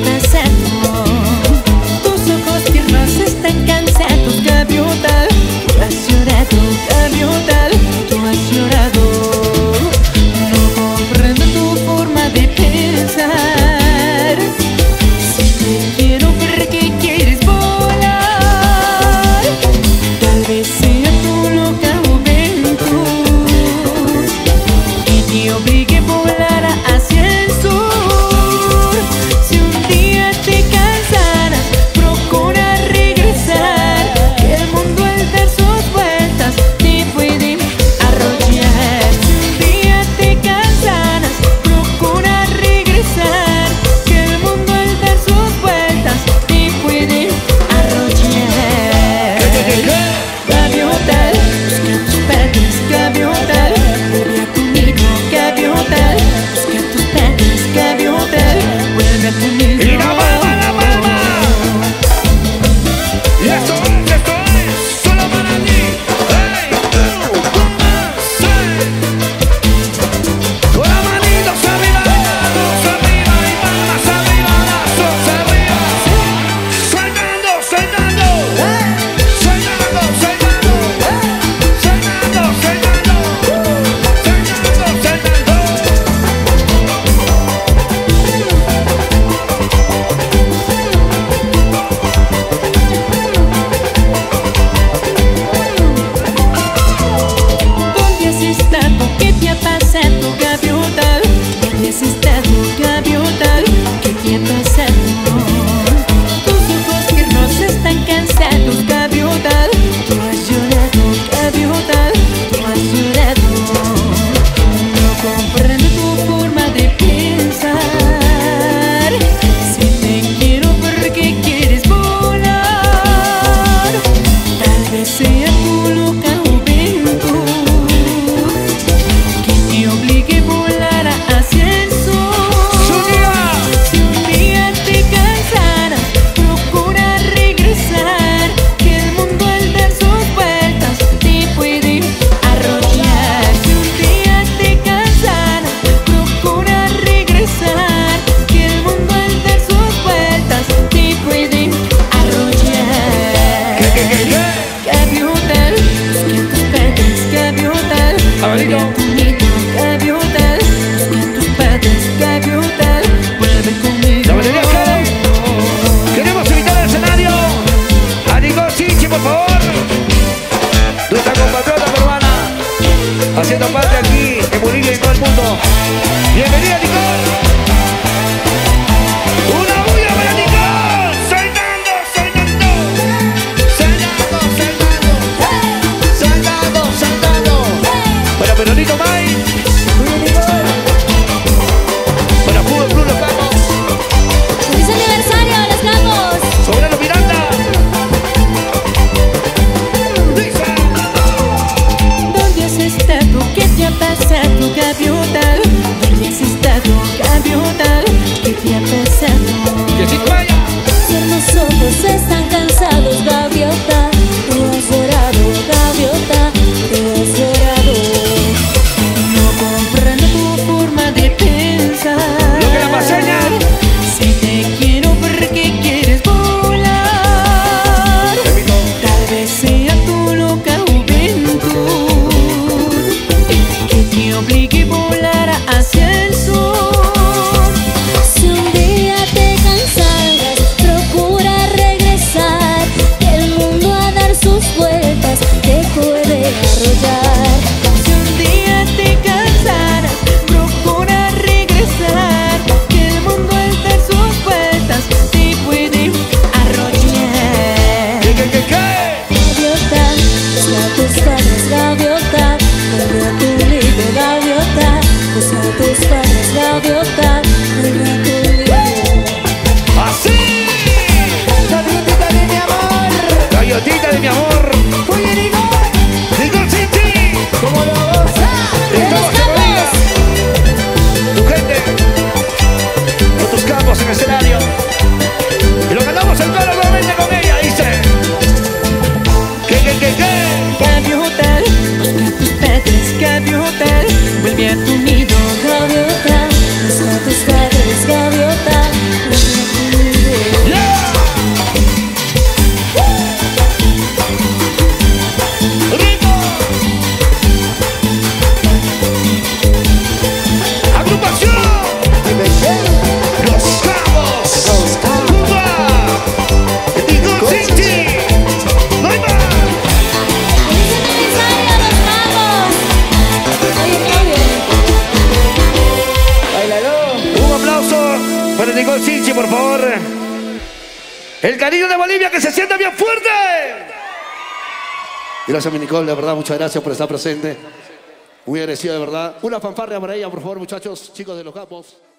pasado. Tus ojos tiernos están cansados, gaviota. Tú has llorado, gaviota, tú has llorado. No comprendo tu forma de pensar. Si te quiero, ¿por qué quieres volar? Tal vez sea tu loca juventud que te obligue a volar hacia el sur. Si un día te cansaras, procura regresar, que el mundo al dar sus vueltas te puede arrollar. Si un día te cansaras, procura regresar, que el mundo al dar sus vueltas te puede arrollar. Gaviota, busca tus padres, gaviota, vuelve conmigo, gaviota, busca tus padres, gaviota, vuelve conmigo. ¡Y la palma, la palma! Y esto es solo para ti. ¡Hey, tú! ¡Sí! Con las manitos arriba y palmas arriba, brazos arriba. Suenando, suenando. Suenando, suenando. Suenando, suenando. Suenando, suenando. ¿Dónde has estado? ¿Qué te ha pasado, gaviota? ¿Dónde has estado, gaviota? ¿Qué te ha pasado? Tus ojos tiernos están cansados, gaviota. Tú has llorado, gaviota, tú has llorado. No comprendo tu forma de pensar. Si te quiero, ¿por qué quieres volar? Tal vez sea tu loca juventud que te obligue a volar hacia el sur. Si un día te cansaras, procura regresar, que el mundo al dar sus vueltas te puede arrollar. Si un día te cansaras, procura regresar, que el mundo al dar sus vueltas te puede arrollar. Gaviota, busca tus padres, gaviota, Abanico. vuelve conmigo, gaviota, busca tus padres, gaviota, vuelve conmigo. La batería cara. Queremos invitar al escenario a Nicole Chichi, por favor. Nuestra compatriota peruana, haciendo parte aquí en Bolivia y en todo el mundo. Bienvenida, Nicole. Una bulla para Nicole. Soñando, soñando. Soñando, soñando. Soñando, soñando. Para Perolito May. Para Puro Blue Los Camos. ¡Feliz aniversario, Los Camos! Sobrano Miranda. Lisa. ¿Dónde has estado? ¿Qué te ha pasado, gaviota? ¿Dónde has estado, gaviota? ¿Qué te ha pasado? Que si vaya. Los ojos están cansados, gaviota. Tú has llorado, gaviota. Tú has llorado. No comprendo tu forma de pensar. Lo que la paseña. Si te quiero, ¿por qué quieres volar? Tal vez sea tu loca juventud que te obligue a volar hacia el sur. Si un día te cansaras, procura regresar, que el mundo a dar sus vueltas te puede arrollar. Si un día te cansaras, procura regresar, que el mundo al dar sus vueltas te puede arrollar. ¿Qué? Gaviota, busca tus padres, gaviota, vuelve a tu nido, gaviota, busca tus padres, gaviota, vuelve a tu nido. Así. Gaviotita de mi amor, Gallotita de mi amor. oye Nicole Chichi. ¿cómo lo goza? Estamos en Bolivia. Tu gente. Con tus campos en el escenario. Y lo cantamos el coro nuevamente con ella. Dice. ¿Qué? Gaviota, busca tus padres, gaviota, vuelve a tu nido, Gaviota, busca tus padres, gaviota, vuelve a tu nido. Para Nicole Sinchi, por favor. El cariño de Bolivia que se sienta bien fuerte. Gracias, mi Nicole, de verdad, muchas gracias por estar presente. Muy agradecido, de verdad. Una fanfarria para ella, por favor, muchachos, chicos de los capos.